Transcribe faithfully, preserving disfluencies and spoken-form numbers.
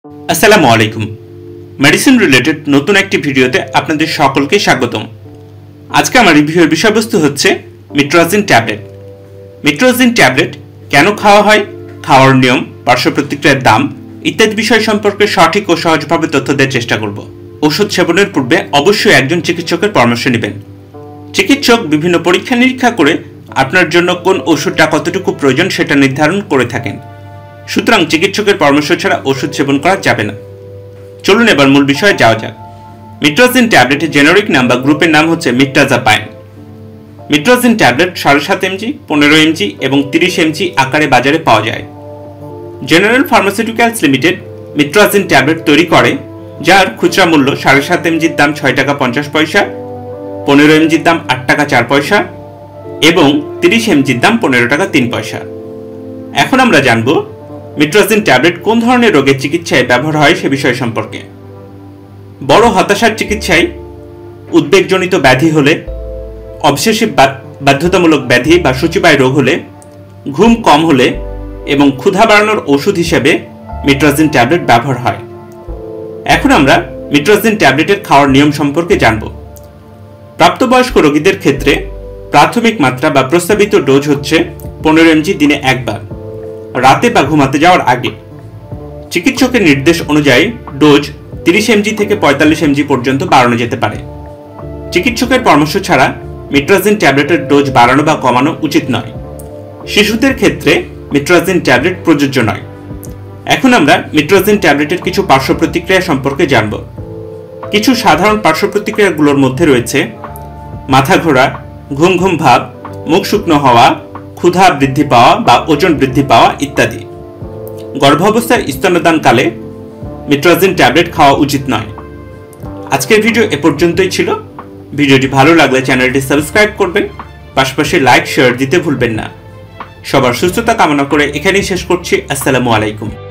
আসসালামু আলাইকুম। Medicine related নতুন একটি ভিডিওতে আপনাদের সকলকে স্বাগতম। আজকে আমার রিভিউয়ের বিষয়বস্তু হচ্ছে মিট্রোজিন ট্যাবলেট। মিট্রোজিন ট্যাবলেট কেন খাওয়া হয়, খাওয়ার নিয়ম, পার্শ্ব প্রতিক্রিয়ার দাম ইত্যাদি বিষয় সম্পর্কে সঠিক ও সহজভাবে তথ্য দেওয়ার চেষ্টা করব। ওষুধ সেবনের পূর্বে অবশ্যই একজন চিকিৎসকের পরামর্শ নেবেন। চিকিৎসক বিভিন্ন পরীক্ষা নিরীক্ষা করে আপনার জন্য কোন ওষুধটা কতটুকু প্রয়োজন সেটা নির্ধারণ করে থাকেন। সুতরাং চিকিৎসকের পরামর্শ ছাড়া ওষুধ সেবন করা যাবে না। চলুন এবার মূল বিষয়ে যাওয়া যাক। মিট্রোজিন ট্যাবলেটের জেনারিক নাম বা গ্রুপের নাম হচ্ছে মিট্রাজাপাইন। মিট্রোজিন ট্যাবলেট সাড়ে সাত এমজি, পনেরো এমজি এবং তিরিশ এমজি আকারে বাজারে পাওয়া যায়। জেনারেল ফার্মাসিউটিক্যালস লিমিটেড মিট্রোজিন ট্যাবলেট তৈরি করে, যার খুচরা মূল্য সাড়ে সাত এমজির দাম ছয় টাকা পঞ্চাশ পয়সা, পনেরো এমজির দাম আট টাকা চার পয়সা এবং তিরিশ এমজির দাম পনেরো টাকা তিন পয়সা। এখন আমরা জানব মিট্রোজিন ট্যাবলেট কোন ধরনের রোগের চিকিৎসায় ব্যবহার হয় সে বিষয় সম্পর্কে। বড় হতাশার চিকিৎসায়, উদ্বেগজনিত ব্যাধি হলে, অবসেসিভ বাধ্যতামূলক ব্যাধি বা সূচিবায় রোগ হলে, ঘুম কম হলে এবং ক্ষুধা বাড়ানোর ওষুধ হিসেবে মিট্রোজিন ট্যাবলেট ব্যবহার হয়। এখন আমরা মিট্রোজিন ট্যাবলেটের খাওয়ার নিয়ম সম্পর্কে জানব। প্রাপ্তবয়স্ক রোগীদের ক্ষেত্রে প্রাথমিক মাত্রা বা প্রস্তাবিত ডোজ হচ্ছে পনেরো এমজি দিনে একবার, রাতে বা ঘুমাতে যাওয়ার আগে। চিকিৎসকের নির্দেশ অনুযায়ী ডোজ তিরিশ এমজি থেকে পঁয়তাল্লিশ এমজি পর্যন্ত বাড়ানো যেতে পারে। চিকিৎসকের পরামর্শ ছাড়া মিট্রোজিন ট্যাবলেটের ডোজ বাড়ানো বা কমানো উচিত নয়। শিশুদের ক্ষেত্রে মিট্রোজিন ট্যাবলেট প্রযোজ্য নয়। এখন আমরা মিট্রোজিন ট্যাবলেটের কিছু পার্শ্ব প্রতিক্রিয়া সম্পর্কে জানব। কিছু সাধারণ পার্শ্ব প্রতিক্রিয়াগুলোর মধ্যে রয়েছে মাথা ঘোরা, ঘুম ঘুম ভাব, মুখ শুকনো হওয়া, ক্ষুধা বৃদ্ধি পাওয়া বা ওজন বৃদ্ধি পাওয়া ইত্যাদি। গর্ভাবস্থায় স্তন্যদানকালে মিট্রোজিন ট্যাবলেট খাওয়া উচিত নয়। আজকের ভিডিও এ পর্যন্তই ছিল। ভিডিওটি ভালো লাগলে চ্যানেলটি সাবস্ক্রাইব করবেন, পাশাপাশি লাইক শেয়ার দিতে ভুলবেন না। সবার সুস্থতা কামনা করে এখানেই শেষ করছি। আসসালামু আলাইকুম।